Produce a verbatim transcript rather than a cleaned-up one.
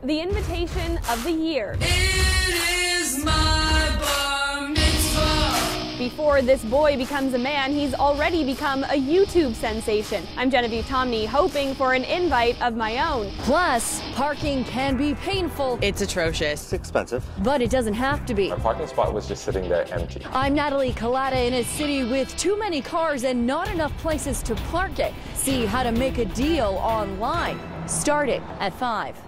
the invitation of the year. It is my bar mitzvah. Before this boy becomes a man, he's already become a YouTube sensation. I'm Genevieve Tomney, hoping for an invite of my own. Plus, parking can be painful. It's atrocious. It's expensive. But it doesn't have to be. My parking spot was just sitting there empty. I'm Natalie Collada in a city with too many cars and not enough places to park it. See how to make a deal online, starting at five.